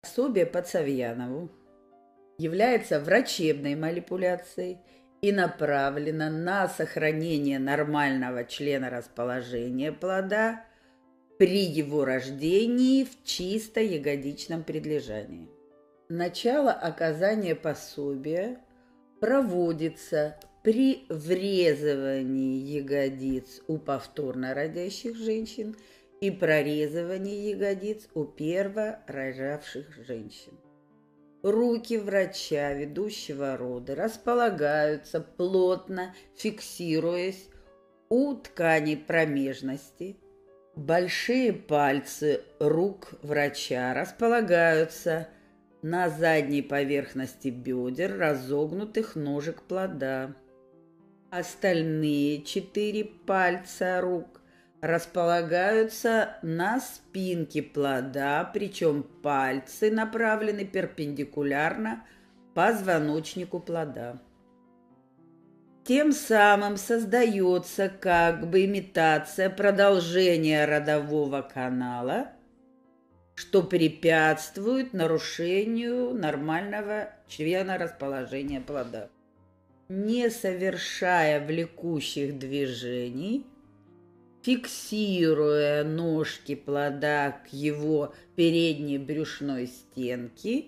Пособие по Савьянову является врачебной манипуляцией и направлено на сохранение нормального членорасположения плода при его рождении в чисто ягодичном предлежании. Начало оказания пособия проводится при врезывании ягодиц у повторно родящих женщин и прорезывании ягодиц у перворожавших женщин. Руки врача, ведущего роды, располагаются плотно, фиксируясь у ткани промежности. Большие пальцы рук врача располагаются на задней поверхности бедер разогнутых ножек плода. Остальные 4 пальца рук располагаются на спинке плода, причем пальцы направлены перпендикулярно позвоночнику плода. Тем самым создается как бы имитация продолжения родового канала, что препятствует нарушению нормального членорасположения плода. Не совершая влекущих движений, фиксируя ножки плода к его передней брюшной стенке,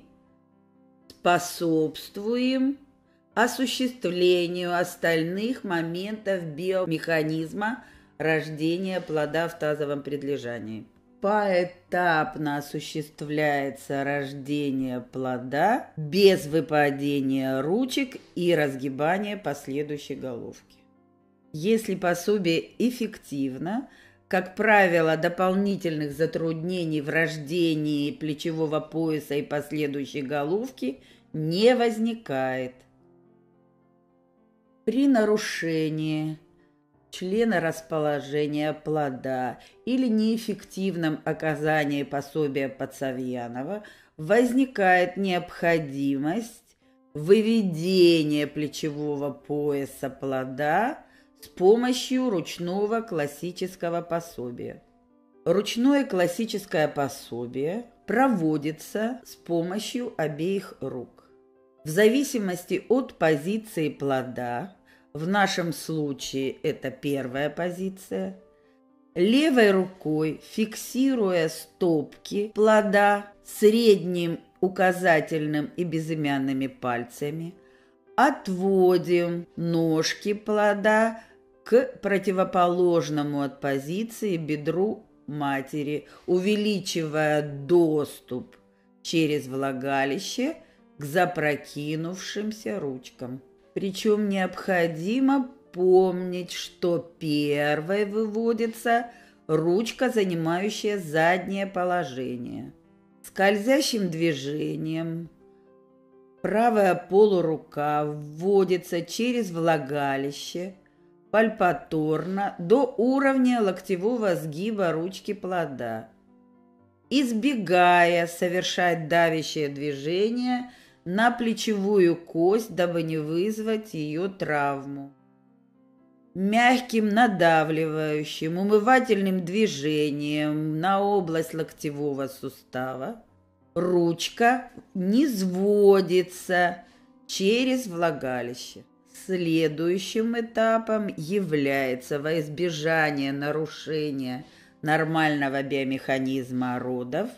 способствуем осуществлению остальных моментов биомеханизма рождения плода в тазовом предлежании. Поэтапно осуществляется рождение плода без выпадения ручек и разгибания последующей головки. Если пособие эффективно, как правило, дополнительных затруднений в рождении плечевого пояса и последующей головки не возникает. При нарушении членорасположения плода или неэффективном оказании пособия Подсавьянова возникает необходимость выведения плечевого пояса плода с помощью ручного классического пособия. Ручное классическое пособие проводится с помощью обеих рук. В зависимости от позиции плода, в нашем случае это первая позиция, левой рукой, фиксируя стопки плода средним, указательным и безымянными пальцами, отводим ножки плода к противоположному от позиции бедру матери, увеличивая доступ через влагалище к запрокинувшимся ручкам. Причем необходимо помнить, что первой выводится ручка, занимающая заднее положение. Скользящим движением правая полурука вводится через влагалище пальпаторно до уровня локтевого сгиба ручки плода, избегая совершать давящее движение на плечевую кость, дабы не вызвать ее травму. Мягким надавливающим умывательным движением на область локтевого сустава ручка низводится через влагалище. Следующим этапом является во избежание нарушения нормального биомеханизма родов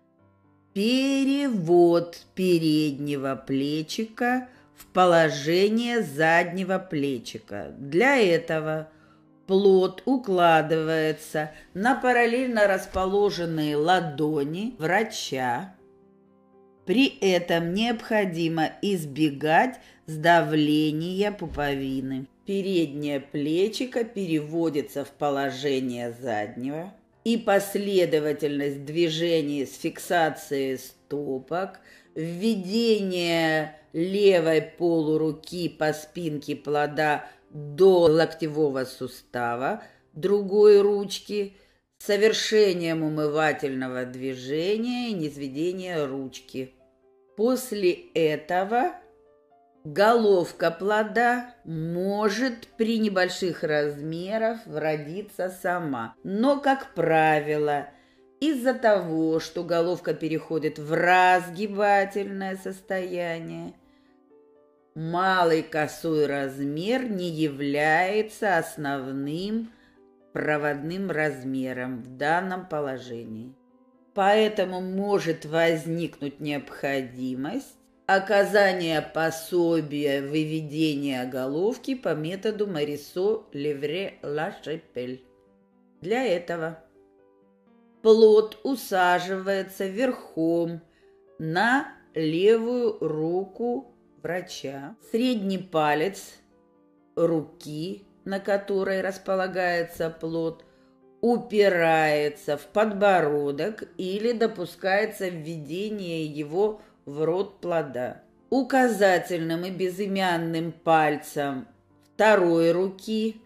перевод переднего плечика в положение заднего плечика. Для этого плод укладывается на параллельно расположенные ладони врача. При этом необходимо избегать сдавления пуповины. Переднее плечико переводится в положение заднего, и последовательность движений с фиксацией стопок, введение левой полуруки по спинке плода до локтевого сустава другой ручки, совершением умывательного движения и низведения ручки. После этого головка плода может при небольших размерах вродиться сама, но, как правило, Из-за того, что головка переходит в разгибательное состояние, малый косой размер не является основным проводным размером в данном положении. Поэтому может возникнуть необходимость оказания пособия выведения головки по методу Марисо-Левре-Ла-Шапель. Для этого плод усаживается верхом на левую руку врача. Средний палец руки, на которой располагается плод, упирается в подбородок или допускается введение его в рот плода. Указательным и безымянным пальцем второй руки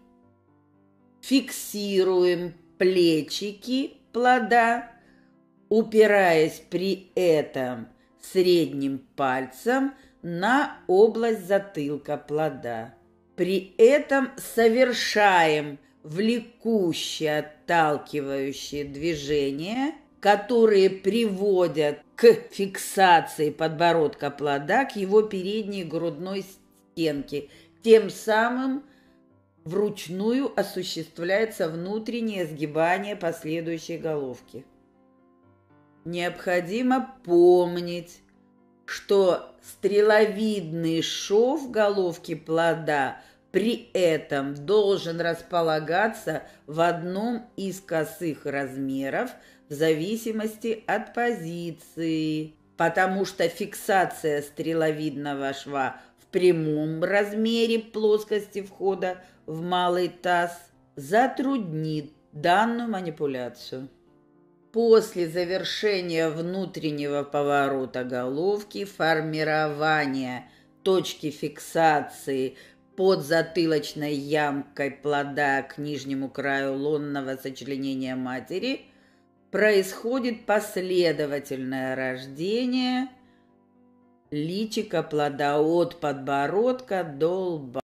фиксируем плечики плода, упираясь при этом средним пальцем на область затылка плода. При этом совершаем влекущие, отталкивающие движения, которые приводят к фиксации подбородка плода к его передней грудной стенке. Тем самым вручную осуществляется внутреннее сгибание последующей головки. Необходимо помнить, что стреловидный шов головки плода при этом должен располагаться в одном из косых размеров в зависимости от позиции, потому что фиксация стреловидного шва в прямом размере плоскости входа в малый таз затруднит данную манипуляцию. После завершения внутреннего поворота головки, формирования точки фиксации под затылочной ямкой плода к нижнему краю лонного сочленения матери, происходит последовательное рождение личика плода от подбородка до лба.